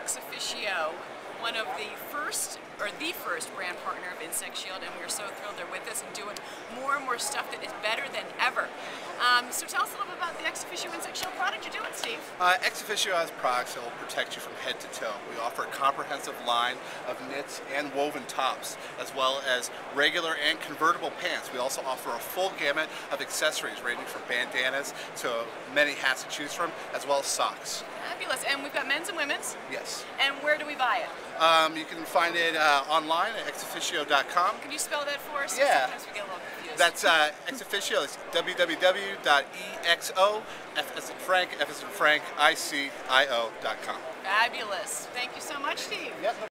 Ex Officio, one of the first brand partner of Insect Shield, and we're so thrilled they're with us and doing more and more stuff that is better than ever. So tell us a little bit about the Ex Officio Insect Shield product you're doing, Steve. Ex Officio has products that will protect you from head to toe. We offer a comprehensive line of knits and woven tops, as well as regular and convertible pants. We also offer a full gamut of accessories ranging from bandanas to many hats to choose from, as well as socks. Fabulous. And we've got men's and women's. Yes. And where do we buy it? You can find it online at exofficio.com. Can you spell that for us? Yeah. Sometimes we get a little confused. That's Ex Officio. It's www.exo, F as in Frank, F as in Frank, ICIO.com. Fabulous. Thank you so much, Steve. Yep.